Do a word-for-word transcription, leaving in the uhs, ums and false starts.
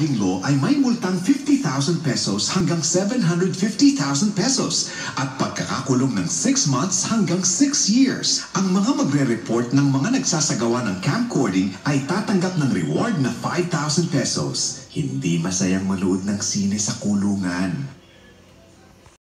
camcording law ay may multang fifty thousand pesos hanggang seven hundred fifty thousand pesos at pagkakakulong ng six months hanggang six years. Ang mga magre-report ng mga nagsasagawa ng camcording ay tatanggap ng reward na five thousand pesos. Hindi masayang manood ng sine sa kulungan.